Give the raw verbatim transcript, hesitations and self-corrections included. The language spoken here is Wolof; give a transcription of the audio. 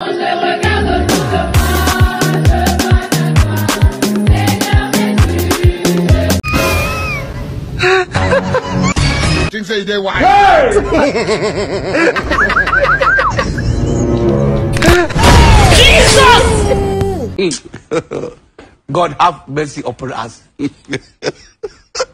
Think say they white. Jesus! God have mercy upon us.